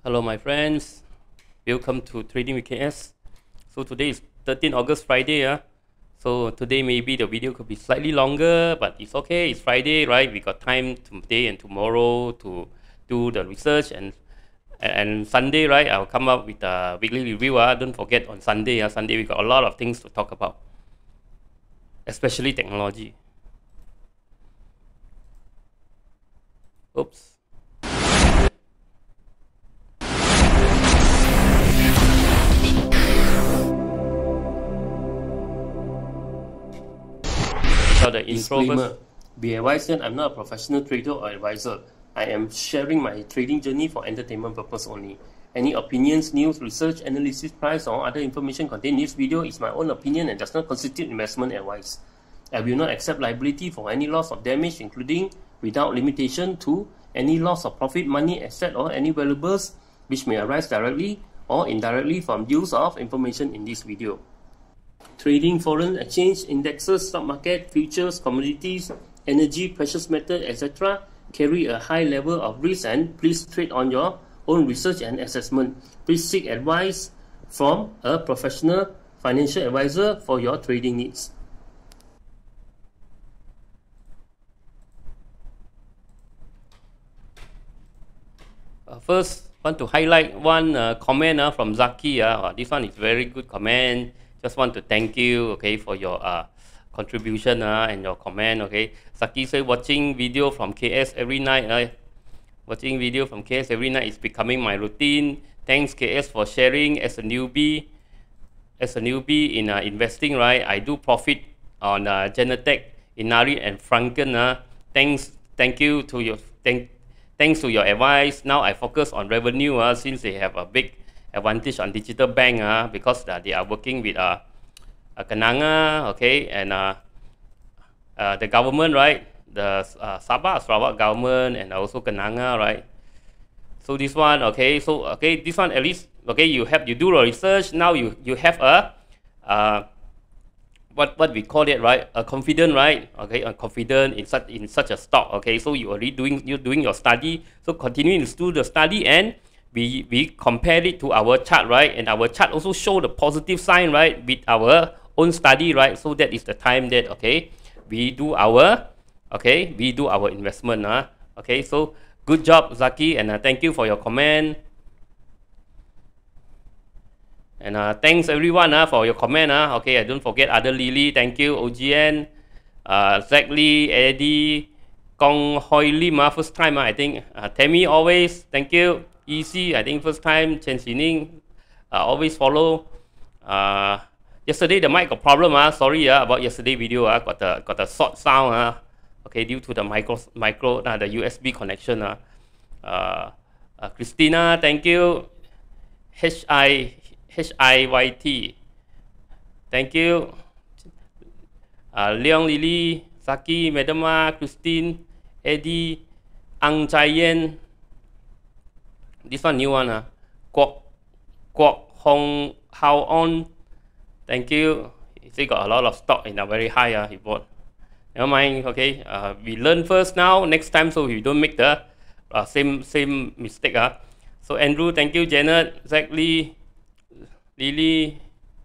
Hello my friends, welcome to Trading with KS. So today is 13 August Friday. So today maybe the video could be slightly longer, but it's okay, it's Friday, right? We got time today and tomorrow to do the research, and Sunday, right, I'll come up with a weekly review. Don't forget on Sunday, Sunday we got a lot of things to talk about, especially technology. Oops. The disclaimer. Be advised that I'm not a professional trader or advisor. I am sharing my trading journey for entertainment purpose only. Any opinions, news, research, analysis, price, or other information contained in this video is my own opinion and does not constitute investment advice. I will not accept liability for any loss or damage, including, without limitation to, any loss of profit, money, asset, or any valuables which may arise directly or indirectly from use of information in this video. Trading foreign exchange, indexes, stock market, futures, commodities, energy, precious metal, etc. carry a high level of risk, and please trade on your own research and assessment. Please seek advice from a professional financial advisor for your trading needs. First, want to highlight one comment from Zaki. This one is very good comment. Just want to thank you, okay, for your contribution and your comment, okay. Zaki say watching video from KS every night. Watching video from KS every night is becoming my routine. Thanks KS for sharing. As a newbie in investing, right? I do profit on Genetec, Inari, and Franken. Thank you to your thanks to your advice. Now I focus on revenue since they have a big advantage on digital bank because they are working with Kenanga, okay, and the government, right, the Sabah Sarawak government, and also Kenanga, right. So this one, okay, so okay, this one at least, okay, you do the research. Now you have a what we call it, right, a confident, right, okay, a confident in such a stock, okay. So you're doing your study, so continuing to do the study, and we compare it to our chart, right, and our chart also show the positive sign, right, with our own study, right. So that is the time that, okay, we do our investment. Okay, so good job, Zaki, and thank you for your comment. And thanks everyone for your comment. Okay, I don't forget other Lily, thank you, OGN, Zach Lee, Eddie, Kong Hoi Lim, first time, I think. Tammy, always, thank you. Easy, I think first time. Chen Xining, always follow. Yesterday the mic got problem. Sorry about yesterday video. Got the short sound. Okay, due to the the USB connection. Christina, thank you. HIYT, thank you. Leong Lily, Saki, Madama, Christine, Eddie, Ang Chai-yen. This one new one. Kwok Hong How On, thank you. He still got a lot of stock in a very high. He bought. Never mind. Okay, we learn first now. Next time, so we don't make the same mistake. So Andrew, thank you. Janet, Zach Lee, Lily,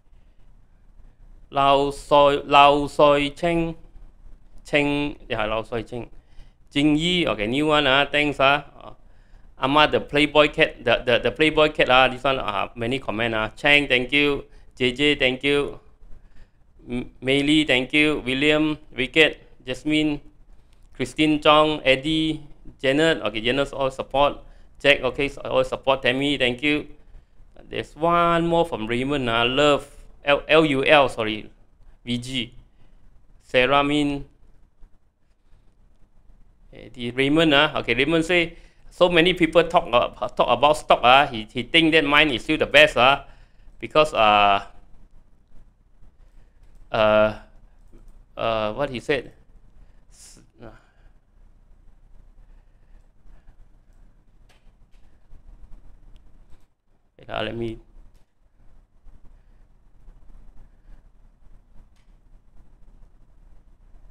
Lao Soi Cheng, Lao Soi Cheng, Jing Yi. Okay, new one. Thanks. Amma, the Playboy Cat, the Playboy Cat, this one, many comment. Chang, thank you. JJ, thank you. Meili, thank you. William, Wicked, Jasmine, Christine Chong, Eddie, Janet, okay, Janet's all support. Jack, okay, all support. Tammy, thank you. There's one more from Raymond, Love, LUL, sorry, VG. Sarah Min, Eddie, Raymond, okay, Raymond say, so many people talk about stock. He think that mine is still the best. Because what he said. Let me.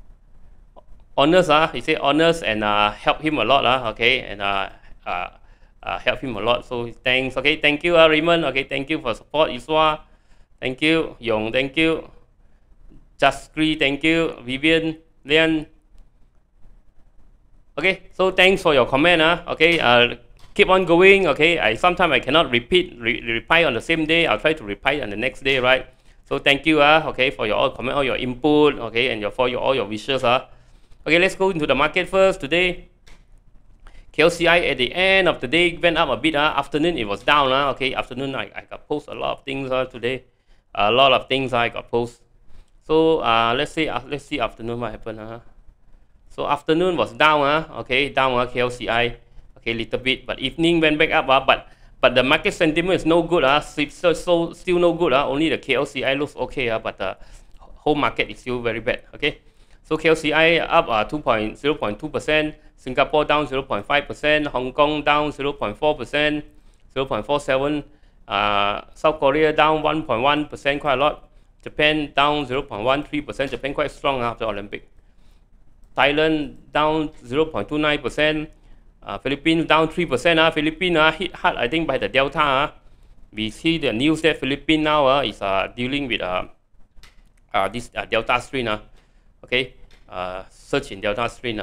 Honest, he said honest, and help him a lot, okay, and help him a lot. So thanks. Okay, thank you, Raymond. Okay, thank you for support. Iswa, thank you. Yong, thank you. Jaskri, thank you. Vivian, Lian. Okay, so thanks for your comment. Okay, keep on going. Okay, sometimes I cannot reply on the same day. I'll try to reply on the next day, right? So thank you. Okay, for your all comment, all your input. Okay, and all your wishes. Okay, let's go into the market first today. KLCI at the end of the day went up a bit. Afternoon it was down. Okay, afternoon I got post a lot of things today. A lot of things I got post. So let's see afternoon what happened. So afternoon was down. Okay, down KLCI. Okay, little bit, but evening went back up. But the market sentiment is no good. So still no good. Only the KLCI looks okay. But the whole market is still very bad. Okay. So KLCI up 0.2%, Singapore down 0.5%, Hong Kong down 0.4%, 0.47%, South Korea down 1.1%, quite a lot. Japan down 0.13%, Japan quite strong after Olympic. Thailand down 0.29%, Philippines down 3%. Philippines hit hard, I think, by the Delta. We see the news that Philippines now is dealing with this Delta strain. Okay, search in Delta strain.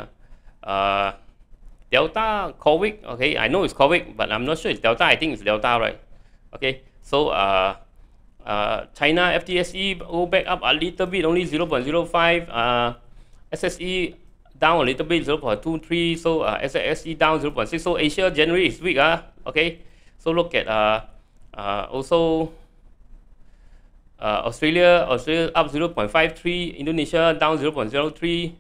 Delta, COVID, okay, I know it's COVID, but I'm not sure it's Delta. I think it's Delta, right? Okay, so China FTSE go back up a little bit, only 0.05. SSE down a little bit, 0.23. So SSE down 0.6. So Asia generally is weak. Okay, so look at also. Australia up 0.53, Indonesia down 0.03,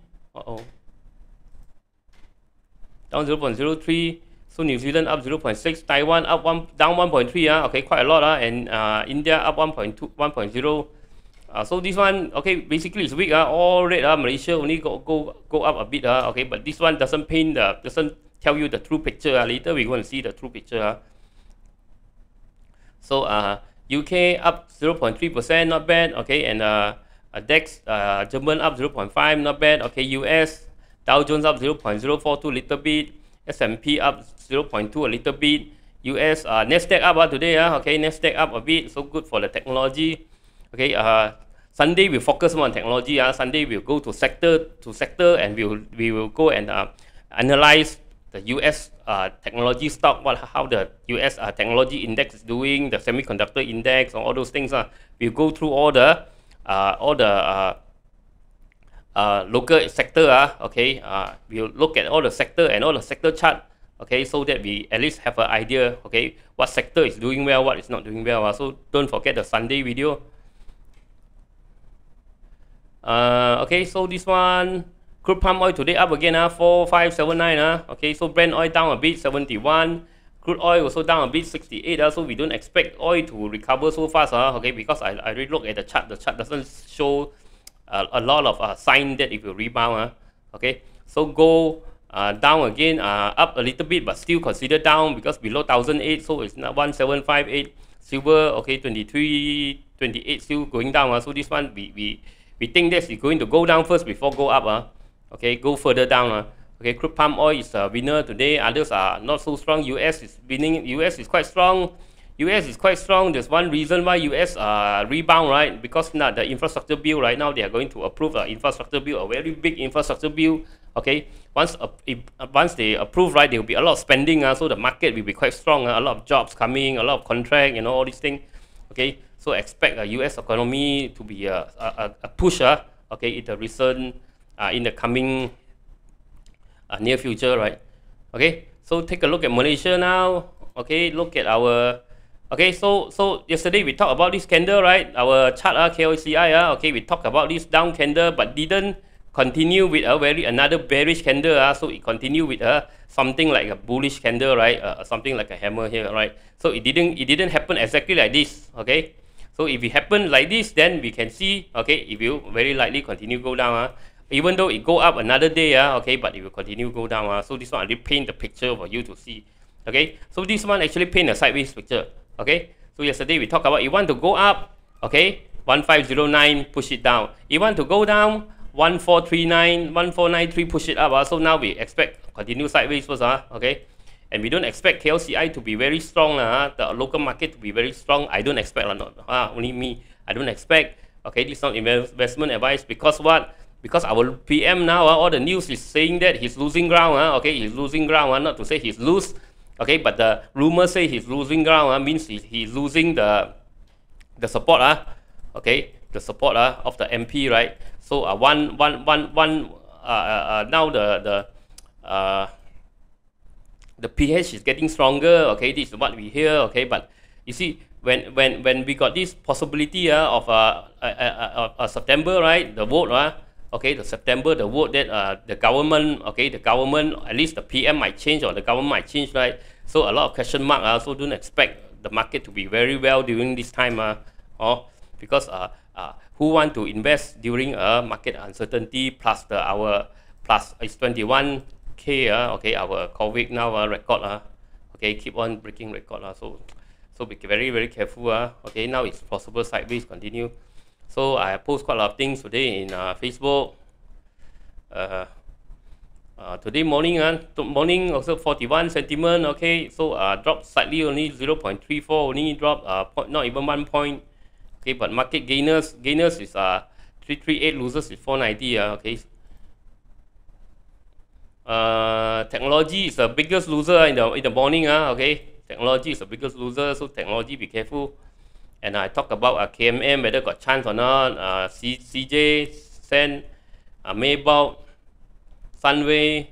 down 0.03, so New Zealand up 0.6, Taiwan up down 1.3, okay, quite a lot, and India up 1.0. So this one, okay, basically it's weak, all red, Malaysia only go up a bit, okay, but this one doesn't tell you the true picture. Later we're going to see the true picture. So UK up 0.3%, not bad. Okay, and DAX, German up 0.5, not bad. Okay, US, Dow Jones up 0.042, little bit. S&P up 0.2, a little bit. US, Nasdaq up today. Okay, Nasdaq up a bit, so good for the technology. Okay, Sunday we focus more on technology. Sunday we'll go to sector and we will go and analyze the US technology stock, how the US technology index is doing, the semiconductor index, all those things. We'll go through all the local sector. Okay, we'll look at all the sector and all the sector chart. Okay, so that we at least have an idea. Okay, what sector is doing well, what is not doing well. So don't forget the Sunday video. Okay, so this one. Crude palm oil today up again, 4579. Okay, so Brent oil down a bit, 71. Crude oil also down a bit, 68. So we don't expect oil to recover so fast. Okay, because I already look at the chart. The chart doesn't show a lot of sign that it will rebound. Okay, so gold down again, up a little bit, but still considered down because below 1008. So it's not 1758. Silver, okay, 23.28 still going down. So this one we think that it's going to go down first before go up. Okay, go further down. Okay, crude palm oil is a winner today. Others are not so strong. US is winning. US is quite strong. US is quite strong. There's one reason why US rebound, right? Because now the infrastructure bill right now, they are going to approve an infrastructure bill, a very big infrastructure bill. Okay, once they approve, right, there will be a lot of spending. So the market will be quite strong. A lot of jobs coming, a lot of contract, all these things. Okay, so expect a US economy to be a pusher. Okay, in the recent. In the coming near future, right? Okay, so take a look at Malaysia now. Okay, look at our. Okay, so yesterday we talked about this candle, right? Our chart, KLCI. Okay, we talked about this down candle, but didn't continue with another bearish candle. So it continued with something like a bullish candle, right? Something like a hammer here, right? So it didn't happen exactly like this. Okay, so if it happened like this, then we can see. Okay, it will very likely continue go down. Even though it go up another day, okay, but it will continue go down. So this one I did paint the picture for you to see. Okay, so this one actually paint a sideways picture. Okay, so yesterday we talked about you want to go up, okay, 1509, push it down. You want to go down, 1439, 1493, push it up. So now we expect continue sideways first, okay. and we don't expect KLCI to be very strong, the local market to be very strong. I don't expect, only me, I don't expect. Okay, this is not investment advice, because what? Because our PM now, all the news is saying that he's losing ground, okay, he's losing ground, not to say he's loose, okay, but the rumors say he's losing ground, means he's losing the support, okay, the support of the MP, right? So now the PH is getting stronger, okay, this is what we hear, okay, but you see, when we got this possibility of September, right, the vote, okay, the September, the vote that the government, okay, the government, at least the PM might change, or the government might change, right? So a lot of question mark, so don't expect the market to be very well during this time, because who want to invest during a market uncertainty, plus plus it's 21K, okay, our COVID now record, okay, keep on breaking record, so be very, very careful, okay, now it's possible sideways continue. So I post quite a lot of things today in Facebook. Today morning, also 41 sentiment, okay, so dropped slightly, only 0.34, only dropped, not even 1 point, okay, but market gainers is 338, losers is 490, okay. Technology is the biggest loser in the morning, okay, technology is the biggest loser, so technology, be careful. And I talk about KMM, whether got chance or not, CJ, Sen, Maybach, Sunway,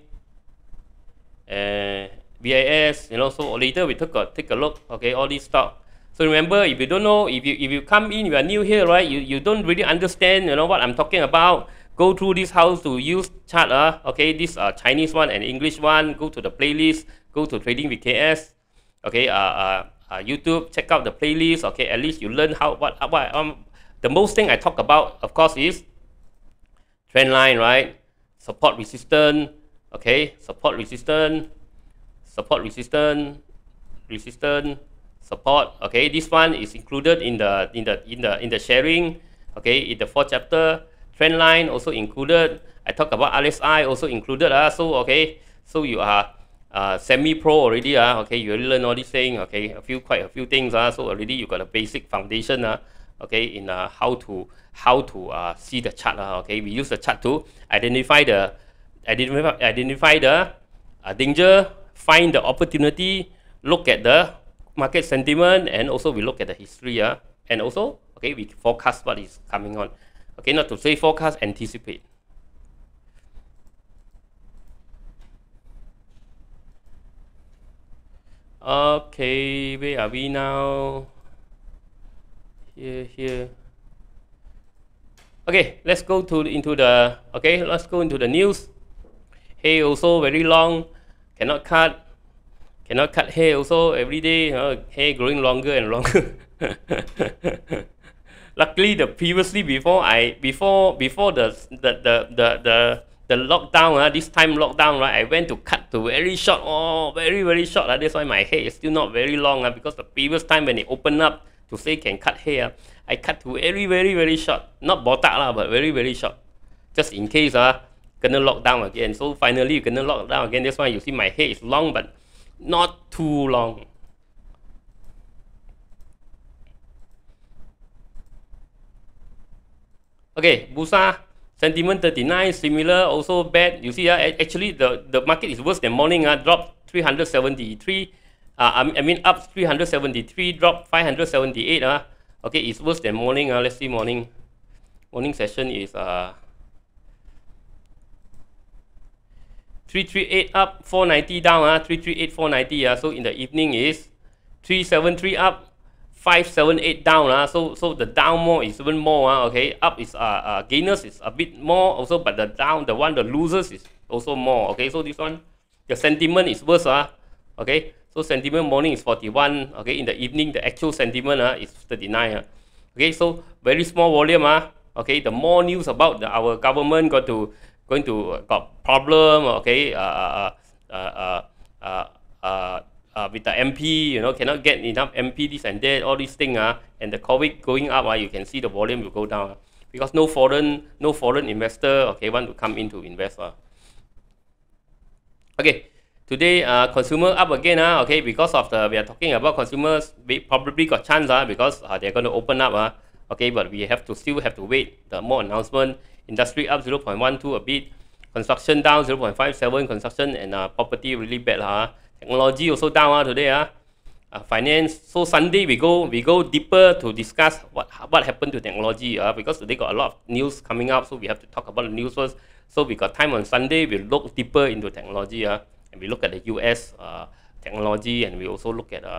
BIS, so later we take a look, okay, all these stock. So remember, if you don't know, if you come in, you are new here, right, you don't really understand, what I'm talking about, go through this house to use chart, okay, this Chinese one and English one, go to the playlist, go to Trading with KS, okay, YouTube, check out the playlist, okay, at least you learn the most thing I talk about, of course, is trend line, right, support resistance, okay, support resistance, support, okay, this one is included in the sharing, okay, in the 4th chapter. Trend line also included. I talk about RSI also included, so okay, so you are semi-pro already, okay, you already learn all these things, okay, quite a few things, so already you got a basic foundation, okay, in how to see the chart, okay. We use the chart to identify the danger, find the opportunity, look at the market sentiment, and also we look at the history, and also, okay, we forecast what is coming on, okay, not to say forecast, anticipate. Okay, where are we now? Here. Okay, let's go into the news. Hay also very long, cannot cut hair also every day. Hair growing longer and longer. Luckily, before the lockdown, this time lockdown, right, I went to cut to very short, very, very short. That's why my hair is still not very long, because the previous time when it opened up to say can cut hair, I cut to very, very, very short. Not botak, but very, very short. Just in case, gonna lock down again. So finally, you're gonna lock down again. That's why you see my hair is long, but not too long. Okay, Bursa. Sentiment 39, similar, also bad. You see, actually the market is worse than morning. Dropped 373. I mean up 373, dropped 578. Okay, it's worse than morning. Let's see morning. Morning session is 338 up, 490 down. 338, 490. So in the evening is 373 up, 578 down, so the down more is even more, okay. Up is gainers is a bit more also, but the losers is also more, okay. So this one, the sentiment is worse, okay. So sentiment morning is 41, okay. In the evening, the actual sentiment is 39, okay. So very small volume, okay. The more news about our government got problem, okay. With the MP, cannot get enough MP, this and that, all these things, and the COVID going up, you can see the volume will go down, because no foreign investor, okay, want to come in to invest. Okay, today consumer up again, okay, because of we are talking about consumers, we probably got chance, because they're going to open up, okay, but we still have to wait. The more announcement. Industry up 0.12 a bit, construction down 0.57, construction and property really bad, technology also down today, finance. So Sunday we go deeper to discuss what happened to technology, because today got a lot of news coming up, so we have to talk about the news first. So we got time on Sunday. We look deeper into technology, and we look at the US technology, and we also look at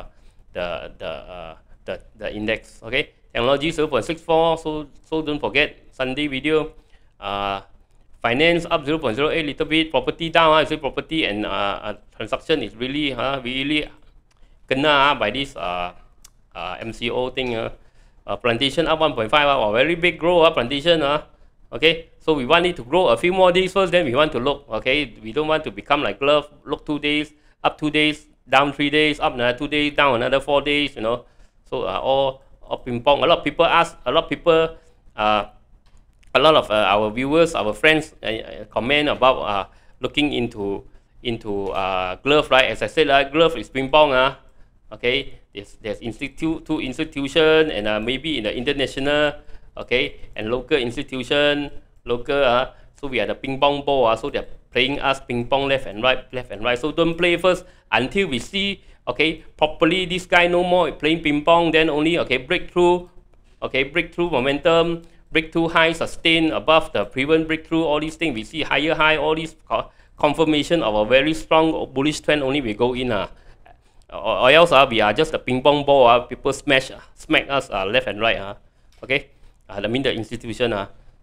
the index. Okay, technology 0.64. So don't forget Sunday video. Finance up 0.08 little bit. Property down. I say property and transaction is really kena by this MCO thing. Plantation up 1.5. Very big growth. Plantation. Okay, so we want it to grow a few more days first, then we want to look. Okay, we don't want to become like glove. Look 2 days, up 2 days, down 3 days, up another 2 days, down another 4 days. So all ping pong. A lot of people ask. A lot of people. A lot of our viewers, our friends comment about looking into glove, right? As I said, glove is ping pong. Okay, there's two institutions, and maybe in the international, okay, and local institution, so we are the ping pong ball, so they're playing us ping pong left and right. So don't play first until we see, okay, properly this guy no more playing ping pong, then only, okay, breakthrough, okay, breakthrough momentum, breakthrough high, sustain above the previous breakthrough, all these things we see higher high, all these confirmation of a very strong bullish trend, only we go in. Or else we are just a ping pong ball. People smack us left and right. Okay, I mean the institution.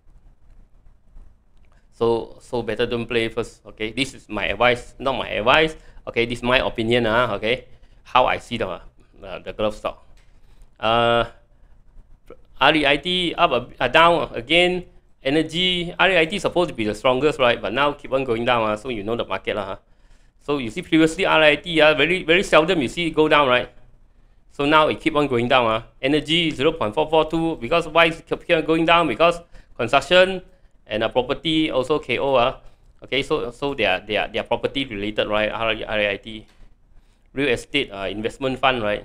So better don't play first. Okay, this is my advice, not my advice. Okay, this is my opinion. Okay, how I see the glove stock. REIT up down again. Energy, REIT is supposed to be the strongest, right? But now keep on going down. So you know the market. So you see previously REIT, very seldom you see it go down, right? So now it keep on going down. Energy 0.442. Because why is it keep on going down? Because construction and property also KO. Okay, so they are property related, right? REIT, real estate investment fund, right?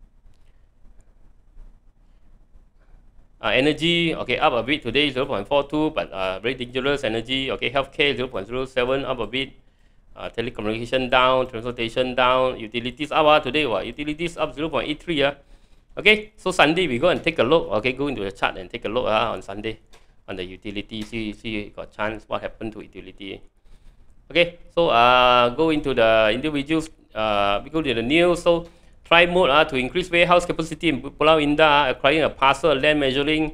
Energy, okay, up a bit today, 0.42, but very dangerous. Energy, okay, healthcare 0.07, up a bit. Telecommunication down, transportation down, utilities up today. Utilities up 0.83. Okay, so Sunday we go and take a look. Okay, go into the chart and take a look on Sunday on the utility. See got chance what happened to utility. Okay, so go into the individuals. We go to the news. So try mode to increase warehouse capacity in Pulau Indah, acquiring a parcel land measuring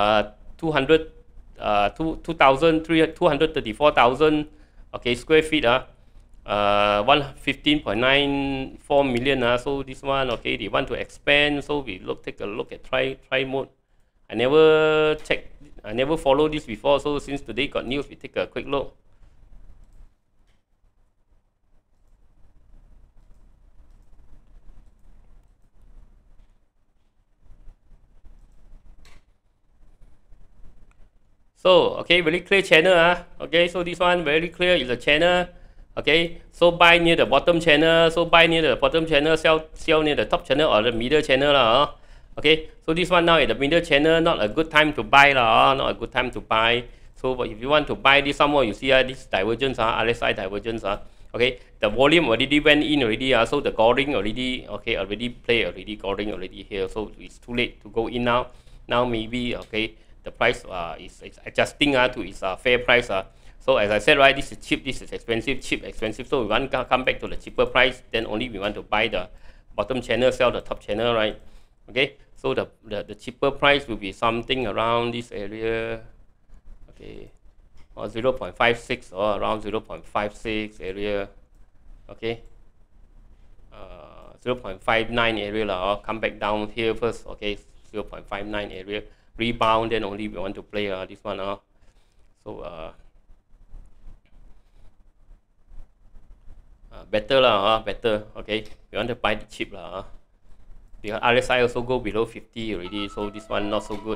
234,000 okay square feet. 115.94 million. So this one, okay, they want to expand. So we take a look at try mode. I never follow this before. So since today got news, we take a quick look. So okay, very clear channel. Okay, so this one very clear is a channel. Okay, so buy near the bottom channel. So buy near the bottom channel, sell near the top channel or the middle channel. Okay, so this one now at the middle channel, not a good time to buy not a good time to buy. So but if you want to buy this somewhere, you see this divergence, RSI divergence. Okay, the volume already went in already. So the goring already, okay, goring already here. So it's too late to go in now. Now maybe, okay, the price is adjusting to its fair price. So as I said, right, this is cheap, this is expensive, cheap, expensive. So we want to come back to the cheaper price, then only we want to buy the bottom channel, sell the top channel, right? Okay, so the cheaper price will be something around this area, okay, or 0.56 or around 0.56 area, okay, 0.59 area come back down here first, okay, 0.59 area, rebound, then only we want to play this one. So better better, okay, we want to buy the cheap because RSI also go below 50 already, so this one not so good.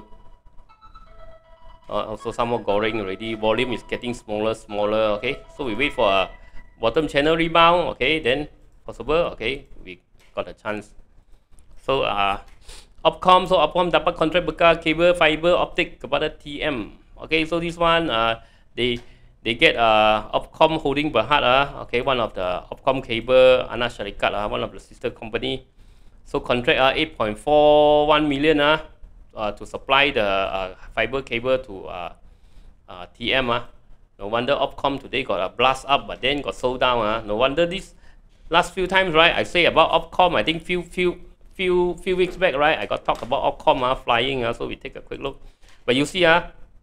Also some more goring already, volume is getting smaller, okay, so we wait for a bottom channel rebound, okay, then possible, okay, we got a chance. So Opcom, so Opcom dapat contract bekal cable fiber optic kepada TM. Okay, so this one they get Opcom Holding Berhad, okay, one of the Opcom cable anak syarikat, one of the sister company. So contract 8.41 million to supply the fiber cable to TM. No wonder Opcom today got a blast up, but then got sold down. No wonder this last few times, right? I say about Opcom, I think few weeks back, right? I got talk about Opcom flying. So we take a quick look. But you see,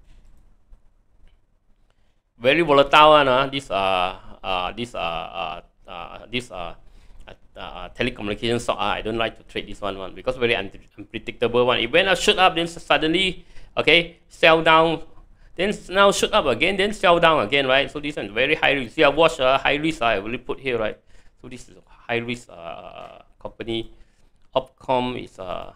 very volatile. This telecommunication stock. I don't like to trade this one because very unpredictable one. It went up, shoot up, then suddenly, okay, sell down. Then now shoot up again, then sell down again, right? So this one is very high risk. See, I watch high risk. I really put here, right? So this is a high risk company. Opcom is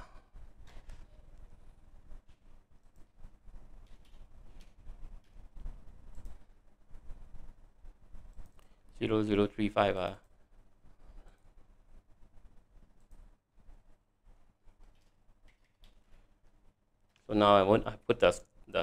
0035. So now I put the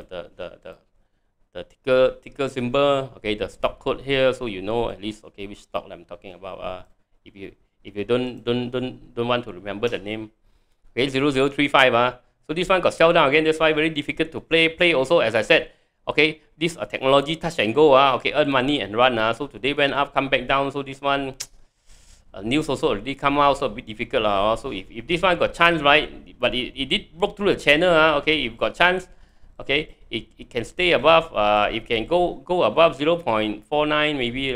ticker symbol, okay, the stock code here, so you know at least, okay, which stock I'm talking about. If you don't want to remember the name, okay, 0035. So this one got sell down again. That's why very difficult to play also, as I said. Okay, this technology touch and go. Okay, earn money and run. So today went up, come back down. So this one news also already come out, so a bit difficult. So if this one got chance, right? But it did broke through the channel. Okay, if got chance, okay, it can stay above. It can go above 0.49 maybe.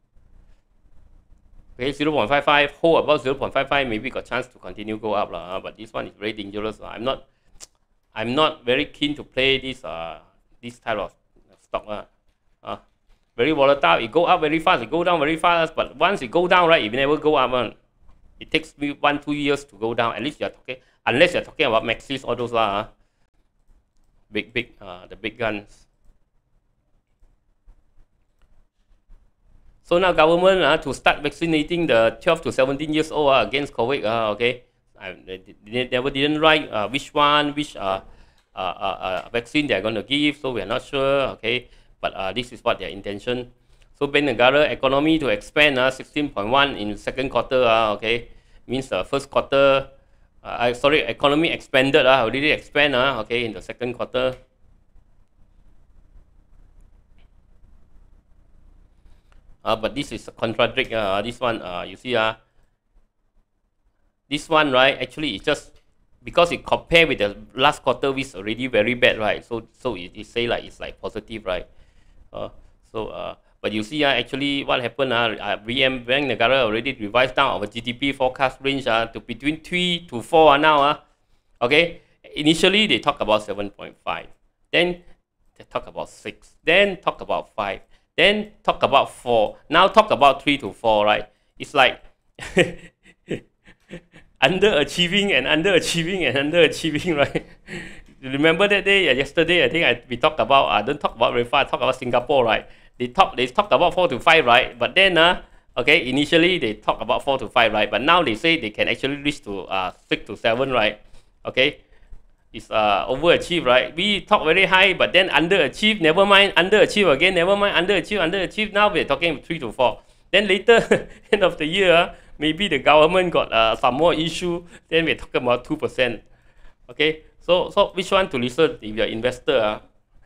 Okay, 0.55, hold above 0.55, maybe got chance to continue go up. But this one is very dangerous. I'm not very keen to play this type of stock. Very volatile. It go up very fast, it go down very fast. But once it go down, right, it never go up. It takes me 1-2 years to go down. At least you're talking, unless you're talking about Maxis, all those the big guns. So now government to start vaccinating the 12 to 17 years old against COVID. Okay, they never didn't write which vaccine they're going to give, so we're not sure. Okay, but this is what their intention. So Bank Negara economy to expand 16.1 in second quarter. Okay, means first quarter. Sorry, economy expanded. Already expand. Okay, in the second quarter. But this is a contradict. This one, you see, this one, right? Actually, it's just because it compare with the last quarter, which is already very bad, right? So it say like it's like positive, right? But you see, actually, what happened? BM Bank Negara already revised down our GDP forecast range to between 3 to 4 now. Okay, initially they talk about 7.5, then they talk about 6, then talk about 5. Then talk about 4. Now talk about 3 to 4, right? It's like underachieving and underachieving and underachieving, right? Remember that day? Yesterday, I think we talked about. I don't talk about very far. I talk about Singapore, right? They talked about 4 to 5, right? But then, okay, initially they talk about 4 to 5, right? But now they say they can actually reach to 6 to 7, right? Okay. It's overachieve, right? We talk very high, but then underachieve, never mind, underachieve again, never mind, underachieve. Now we're talking 3 to 4. Then later, end of the year, maybe the government got some more issue, then we're talking about 2%. Okay, so which one to listen if you're an investor?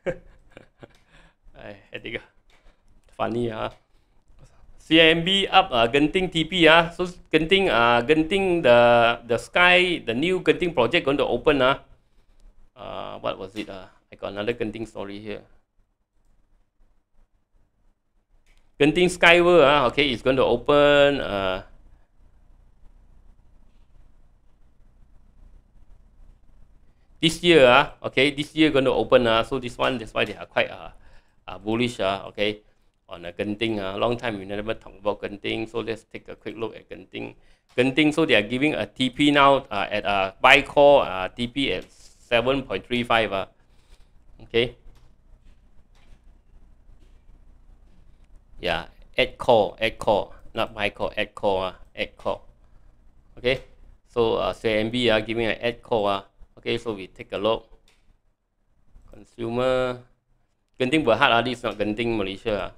I think funny. CIMB up Genting TP. So Genting the Sky, the new Genting project going to open. What was it? I got another Genting story here. Genting Skyward, okay, it's going to open. This year, okay, this year going to open. So this one, that's why they are quite bullish. Okay, on Genting. Long time we never talk about Genting. So let's take a quick look at Genting. Genting, so they are giving a TP now at buy call TP at 7.35. Okay. Yeah, add call, not buy call, add call, add call. Okay, so CMB giving an add call. Okay, so we take a look. Consumer, Genting Berhad, this is not Genting Malaysia.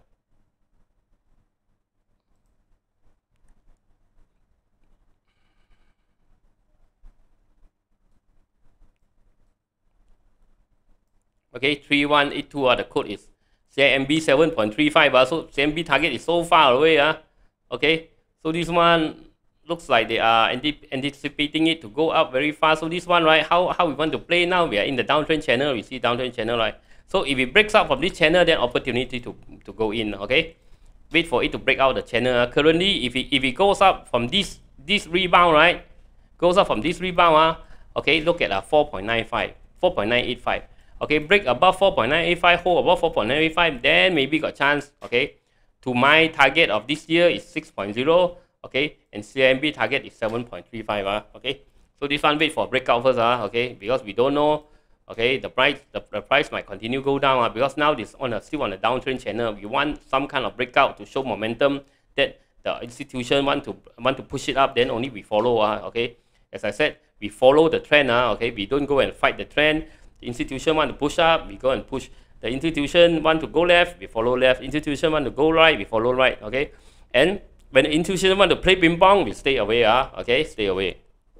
Okay, 3182, the code is CIMB 7.35. So CIMB target is so far away. Okay, so this one looks like they are anticipating it to go up very fast. So this one, right, how we want to play now? We are in the downtrend channel. We see downtrend channel, right? So if it breaks out from this channel, then opportunity to go in. Okay, wait for it to break out the channel. Currently, if it goes up from this rebound, right, goes up from this rebound, okay, look at 4.95, 4.985. Okay, break above 4.985, hold above 4.985, then maybe got chance. Okay, to my target of this year is 6.0. Okay, and CIMB target is 7.35. Okay, so this one wait for breakout first. Okay, because we don't know. Okay, the price might continue go down. Because now this still on a downtrend channel. We want some kind of breakout to show momentum that the institution want to push it up. Then only we follow. Okay, as I said, we follow the trend. Okay, we don't go and fight the trend. The institution want to push up, we go and push. The institution want to go left, we follow left. Institution want to go right, we follow right. Okay, and when the institution want to play ping pong, we stay away. Okay, stay away.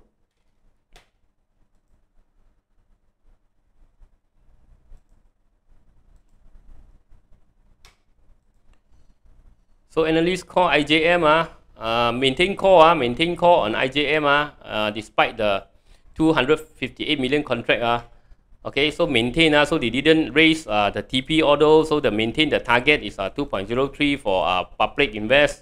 So analysts call IJM maintain call on IJM despite the 258 million contract. Okay, so maintain, so they didn't raise the TP order, so the maintain the target is 2.03 for public invest.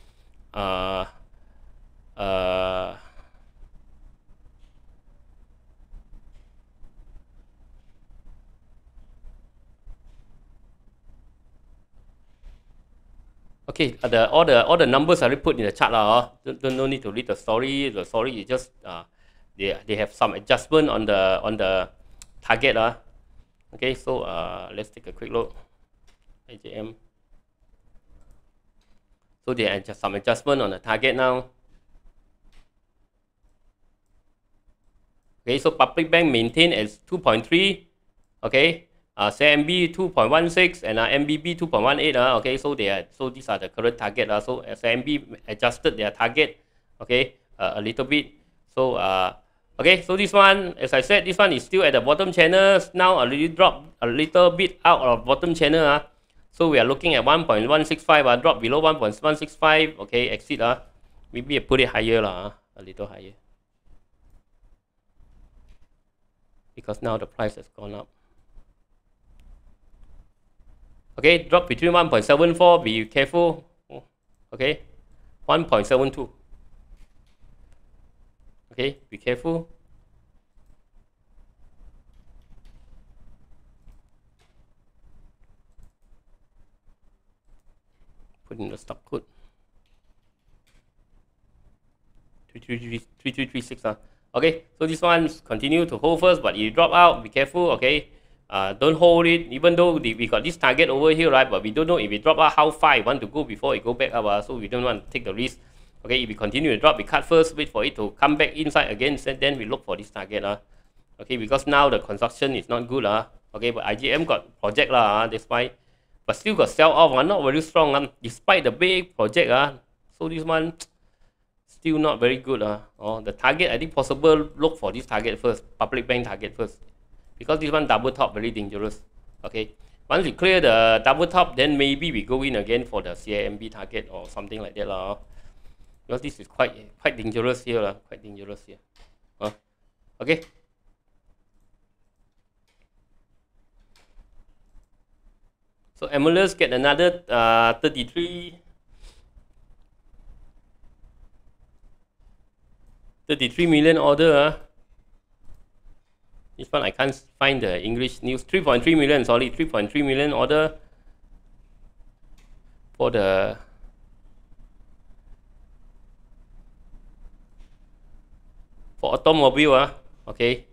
Okay, all the numbers are put in the chart. No need to read the story. The story is just they have some adjustment on the target. Okay, so let's take a quick look. IJM. So they have some adjustment on the target now. Okay, so public bank maintained as 2.3. Okay, CIMB 2.16 and MBB 2.18. Okay, so these are the current target. So CIMB adjusted their target. Okay, a little bit. So okay, so this one, as I said, this one is still at the bottom channel. Now already dropped a little bit out of bottom channel. So we are looking at 1.165. Drop below 1.165. Okay, exit. Maybe I put it higher, a little higher. Because now the price has gone up. Okay, drop between 1.74. Be careful. Okay, 1.72. Okay, be careful. Put in the stop code. 3336. Okay, so this one continue to hold first, but you drop out, be careful. Okay, don't hold it, even though we got this target over here, right? But we don't know if we drop out how far you want to go before it go back up. So we don't want to take the risk. Okay, if we continue to drop, we cut first, wait for it to come back inside again, then we look for this target. Okay, because now the construction is not good. Okay, but IJM got project that's why, but still got sell off. Not very strong. Despite the big project. So this one still not very good. The target, I think possible look for this target first, public bank target first, because this one double top very dangerous. Okay, once we clear the double top, then maybe we go in again for the CIMB target or something like that. Because this is quite dangerous here. Quite dangerous here. Okay. So Emulus get another 33 million order. This one I can't find the English news. 3.3 million, sorry, 3.3 million order for the automobile. Okay,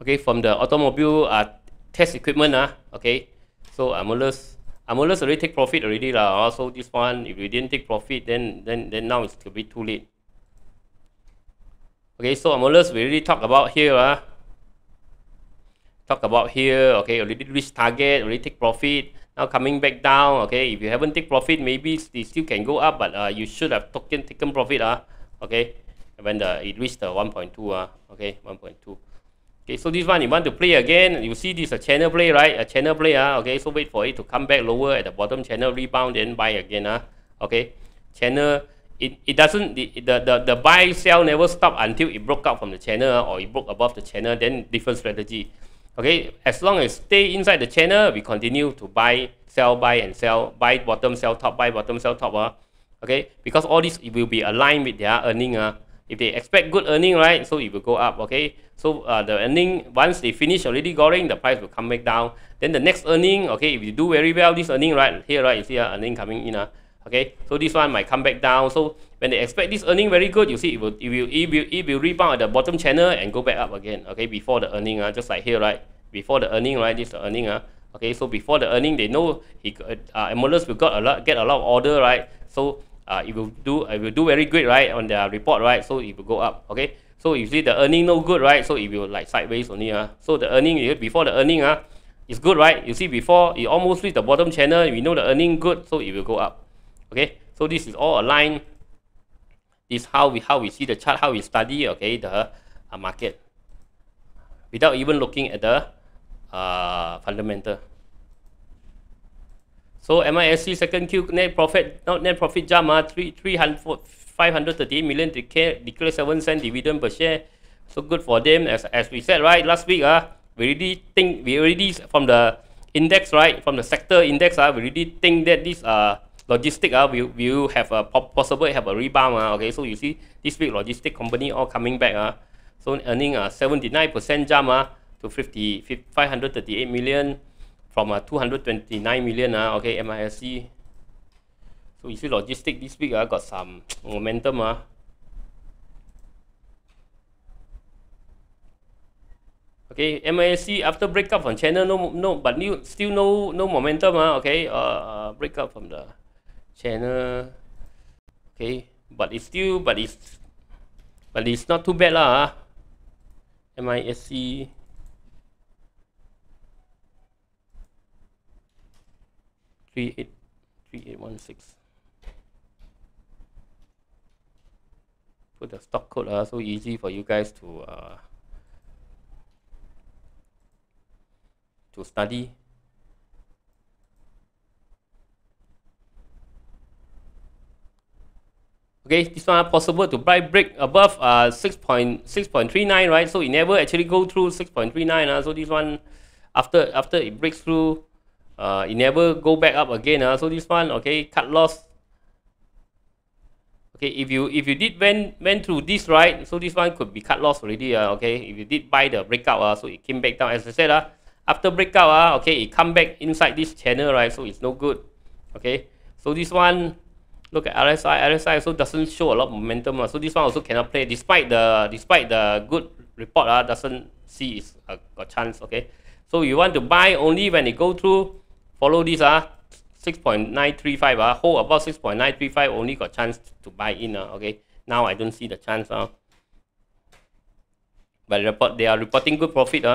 okay, from the automobile test equipment. Okay, so Amolus already take profit already lah. So this one, if we didn't take profit, then now it's a bit too late. Okay, so Amolus we already talk about here. Okay, already reached target, already take profit. Now coming back down. Okay, if you haven't take profit, maybe they still can go up, but you should have taken profit. Okay, when it reached the 1.2. Okay, 1.2. Okay, so this one you want to play again. You see this a channel play, right? A channel play. Okay, so wait for it to come back lower at the bottom channel, rebound, then buy again. Okay, channel. It doesn't, the buy sell never stop until it broke out from the channel or it broke above the channel. Then different strategy. Okay, as long as stay inside the channel, we continue to buy and sell, buy bottom, sell top, buy bottom, sell top. Okay, because all this, it will be aligned with their earning. If they expect good earning, right, so it will go up. Okay, so the earning, once they finish already goreng, the price will come back down. Then the next earning, okay, if you do very well, this earning, right here, right, you see earning coming in. Okay, so this one might come back down. So when they expect this earning very good, you see it will rebound at the bottom channel and go back up again. Okay, before the earning, just like here, right, before the earning, right, this is the earning. Okay, so before the earning, they know Amolus will get a lot of order, right? So it will do very great, right, on their report, right? So it will go up. Okay, so you see the earning no good, right? So it will like sideways only. So the earning before the earning is good, right? You see before it almost reached the bottom channel, we know the earning good, so it will go up. Okay, so this is all aligned. This is how we see the chart, how we study, okay, the market without even looking at the fundamental. So MISC second Q net profit jump 538 million, declare 7 cent dividend per share. So good for them, as we said, right, last week. We already from the index, right, from the sector index, we already think that this logistic will have a possible have a rebound. Okay, so you see this week logistic company all coming back. So earning 79% jump to 538 million from 229 million. Okay, MISC. So you see logistic this week got some momentum. Okay, MISC after breakup from channel, but still no momentum. Okay, breakup from the channel. Okay, but it's not too bad lah. MISC. $38.16. Put the stock code, so easy for you guys to study. Okay, this one possible to buy break above 6.39, right? So it never actually go through 6.39. So this one, after it breaks through, it never go back up again. So this one, okay, cut loss. Okay, if you did went through this, right, so this one could be cut loss already. Okay, if you did buy the breakout, so it came back down. As I said, after breakout, okay, it come back inside this channel, right? So it's no good. Okay, so this one, look at RSI also doesn't show a lot of momentum. So this one also cannot play, despite the good report. Doesn't see it's a chance. Okay, so you want to buy only when it go through. Follow this 6.935. Hold about 6.935, only got chance to buy in. Okay, now I don't see the chance. But they are reporting good profit.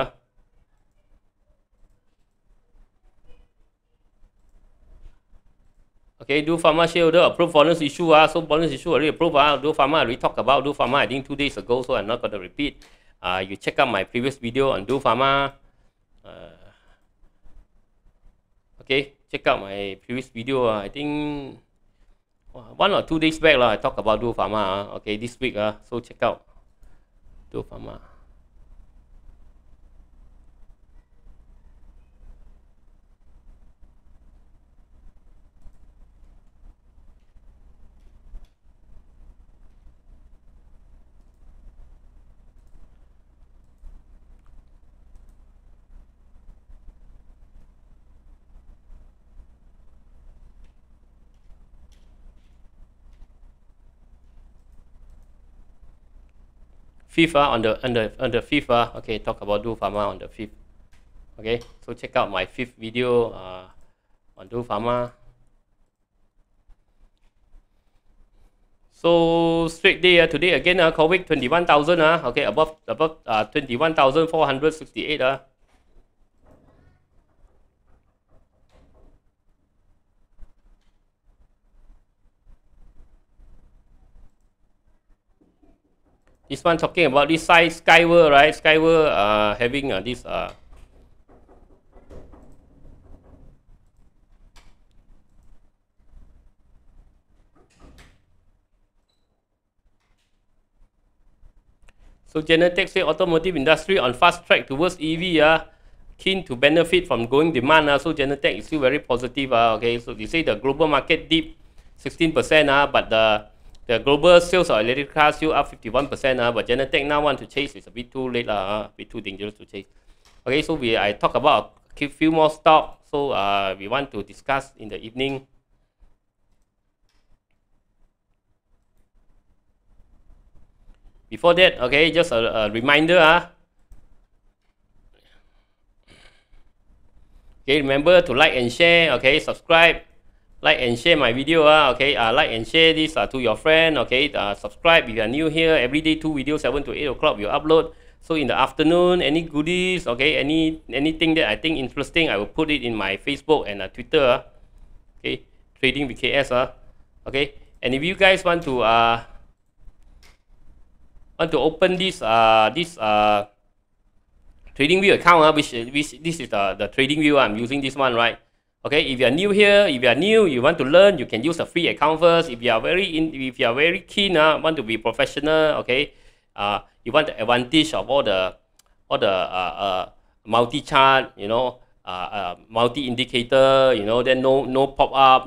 Okay, Do Pharma shareholder approved bonus issue. So bonus issue already approved. Do Pharma already talked about Do Pharma, I think 2 days ago, so I'm not going to repeat. You check out my previous video on Do Pharma. Okay, check out my previous video. I think 1 or 2 days back I talked about Do Pharma. Okay, this week, so check out Do Pharma. 5th on the 5th. Okay, talk about Do Pharma on the 5th. Okay, so check out my 5th video on Do Pharma. So straight day today again COVID 21,000 okay, above 21,468 This one talking about this side Skyworld, right? Skyworld having this so Genetec say automotive industry on fast track towards EV keen to benefit from growing demand so Genetec is still very positive okay, so they say the global market dip 16% but the global sales of electric cars still up 51% but Genetec now want to chase, it's a bit too late a bit too dangerous to chase. Okay, so I talk about a few more stock, so we want to discuss in the evening. Before that, okay, just a reminder okay, remember to like and share, okay, subscribe, like and share my video okay, like and share this to your friend, okay, subscribe if you are new here. Every day 2 videos, 7 to 8 o'clock we upload. So in the afternoon, any goodies, okay, anything that I think interesting, I will put it in my Facebook and Twitter okay, Trading BKS okay. And if you guys want to open this TradingView account which this is the TradingView I'm using this one, right? Okay, if you are new here, if you are new, you want to learn, you can use a free account first. If you are very keen want to be professional, okay, you want the advantage of all the multi chart, you know, multi indicator, you know, then no pop up,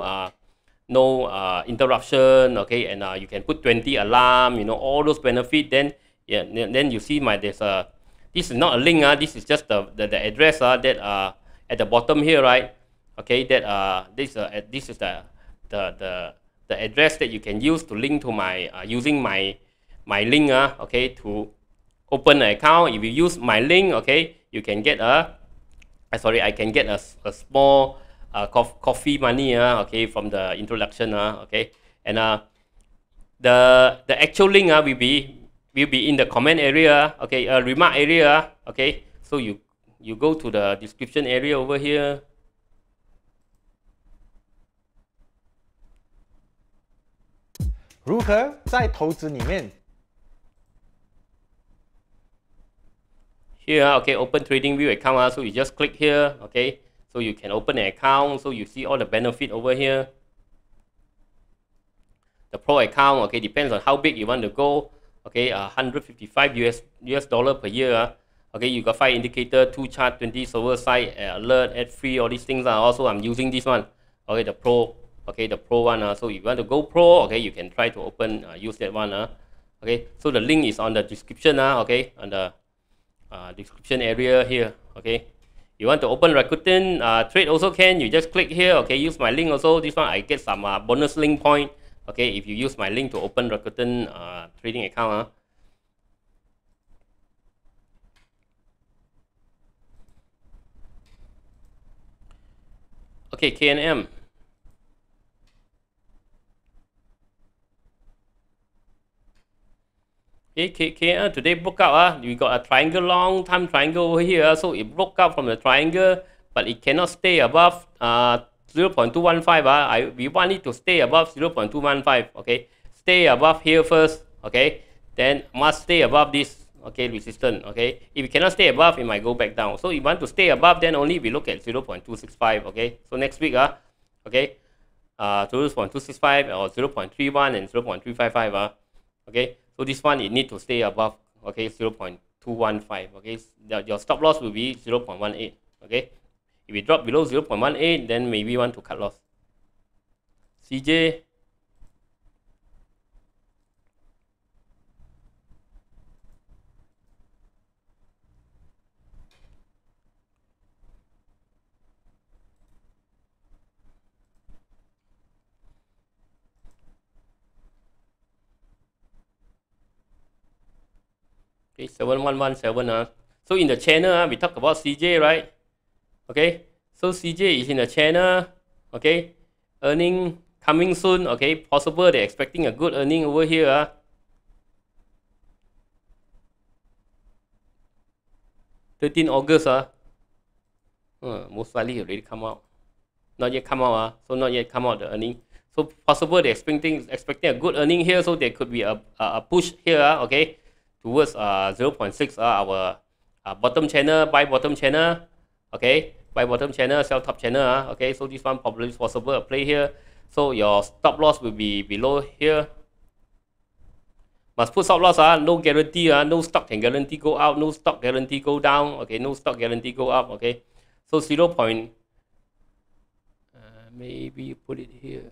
no interruption, okay, and you can put 20 alarm, you know, all those benefit. Then yeah, then you see there's a, this is not a link this is just the address that at the bottom here, right? Okay, that this is the address that you can use to link to my using my link okay, to open an account. If you use my link, okay, you can get I can get a small coffee money okay, from the introduction okay. And the actual link will be in the comment area, okay, remark area, okay. So you go to the description area over here. Here, okay, open TradingView account so you just click here, okay, so you can open an account. So you see all the benefit over here. The pro account, okay, depends on how big you want to go, okay, 155 US dollar per year okay. You got 5 indicator, 2 chart, 20 server side, alert, ad free, all these things also I'm using this one, okay, the pro, okay, the pro one so if you want to go pro, okay, you can try to open use that one okay. So the link is on the description okay, on the description area here, okay. You want to open Rakuten trade also can, you just click here, okay, use my link also. This one I get some bonus link point, okay, if you use my link to open Rakuten trading account okay, KNM. Okay, today broke out we got a triangle, long time triangle over here, so it broke out from the triangle, but it cannot stay above 0.215 we want it to stay above 0.215, okay. Stay above here first, okay, then must stay above this, okay, resistance, okay. If it cannot stay above, it might go back down. So if you want to stay above, then only we look at 0.265, okay. So next week okay, 0.265 or 0.31 and 0.355 okay. So this one, it need to stay above, okay, 0.215, okay. Your stop loss will be 0.18, okay. If it drop below 0.18, then maybe you want to cut loss. CJ. Okay, 7117. So in the channel, we talk about CJ, right? Okay, so CJ is in the channel. Okay, earning coming soon. Okay, possible they're expecting a good earning over here. 13 August. Most likely already come out. Not yet come out. So not yet come out the earning. So possible they're expecting a good earning here. So there could be a push here. Okay, towards 0.6. Our bottom channel, buy bottom channel. Okay, buy bottom channel, sell top channel. Okay, so this one probably is possible a play here. So your stop loss will be below here. Must put stop loss. No guarantee. No stock can guarantee go out. No stock guarantee go down. Okay, no stock guarantee go up. Okay, so 0. Maybe put it here.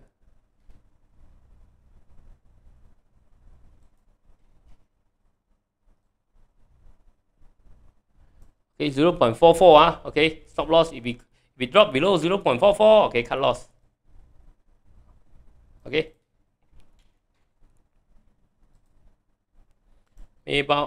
Okay, 0.44. Okay, stop loss. If we drop below 0.44, okay, cut loss. Okay. Maybout.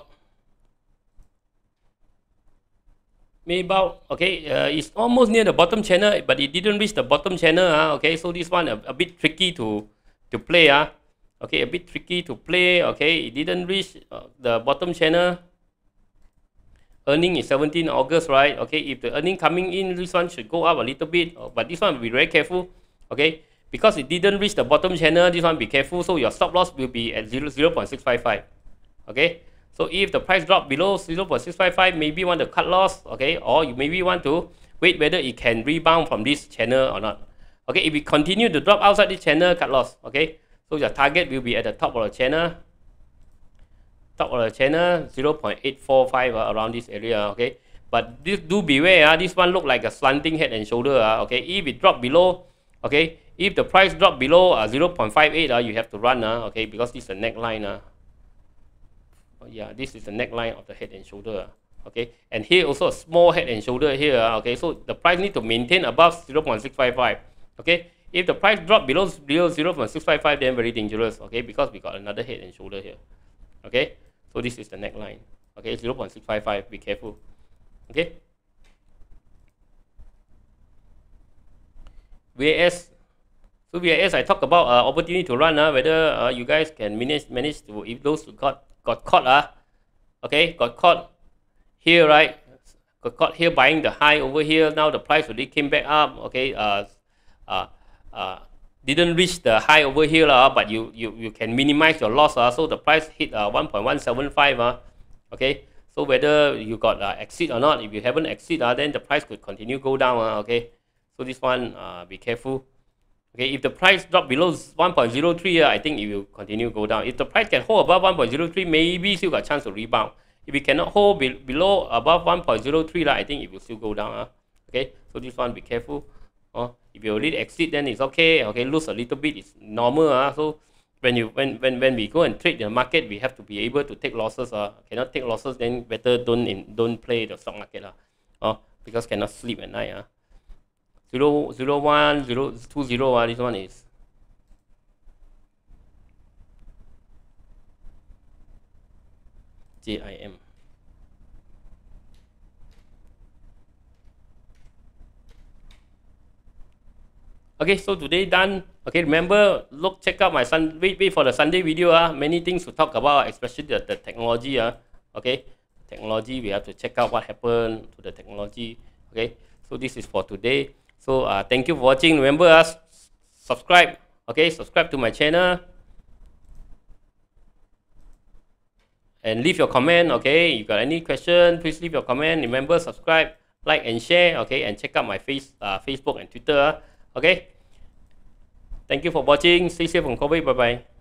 Okay, it's almost near the bottom channel, but it didn't reach the bottom channel. Okay, so this one a bit tricky to play. Okay, a bit tricky to play. Okay, it didn't reach the bottom channel. Earning is 17 August, right? Okay, if the earning coming in, this one should go up a little bit, but this one will be very careful. Okay, because it didn't reach the bottom channel, this one be careful. So your stop loss will be at 0.655. Okay, so if the price drop below 0.655, maybe want to cut loss. Okay, or you maybe want to wait whether it can rebound from this channel or not. Okay, if it continue to drop outside this channel, cut loss. Okay, so your target will be at the top of the channel. Top of the channel 0.845 around this area. Okay, but this do beware. This one look like a slanting head and shoulder. Okay, if it drop below, okay, if the price drop below 0.58, you have to run. Okay, because this is a neckline. Yeah, this is the neckline of the head and shoulder. Okay, and here also a small head and shoulder here. Okay, so the price need to maintain above 0.655. Okay, if the price drop below 0.655, then very dangerous. Okay, because we got another head and shoulder here. Okay, so this is the neckline. Okay, 0.655. Be careful. Okay. VAS. So VAS, I talk about opportunity to run. Whether you guys can manage to, if those who got caught. Okay, got caught here, right? Got caught here buying the high over here. Now the price already came back up. Okay. Didn't reach the high over here, but you can minimize your loss. So the price hit 1.175. Okay, so whether you got exit or not, if you haven't exit, then the price could continue go down. Okay, so this one, be careful. Okay, if the price drop below 1.03, I think it will continue go down. If the price can hold above 1.03, maybe still got chance to rebound. If it cannot hold below above 1.03, I think it will still go down. Okay, so this one, be careful. If you already exit, then it's okay. Okay, lose a little bit, it's normal. So when we go and trade the market, we have to be able to take losses. Cannot take losses, then better don't play the stock market. Because cannot sleep at night. 001 020. This one is JIM. Okay, so today done. Okay, remember, check out my wait for the Sunday video. Many things to talk about, especially the technology. Okay, technology, we have to check out what happened to the technology. Okay, so this is for today. So thank you for watching. Remember, subscribe. Okay, subscribe to my channel and leave your comment. Okay, you got any question, please leave your comment. Remember, subscribe, like and share. Okay, and check out my Facebook and Twitter. Okay, thank you for watching. Stay safe from COVID. Bye bye.